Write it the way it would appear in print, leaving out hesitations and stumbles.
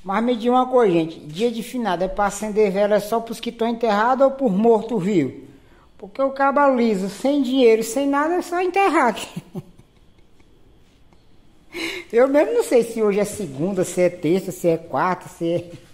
Mas me diz uma coisa, gente. Dia de finado é pra acender vela só pros que estão enterrados ou por morto vivo? Porque o cabo liso, sem dinheiro, sem nada, é só enterrar aqui. Eu mesmo não sei se hoje é segunda, se é terça, se é quarta, se é...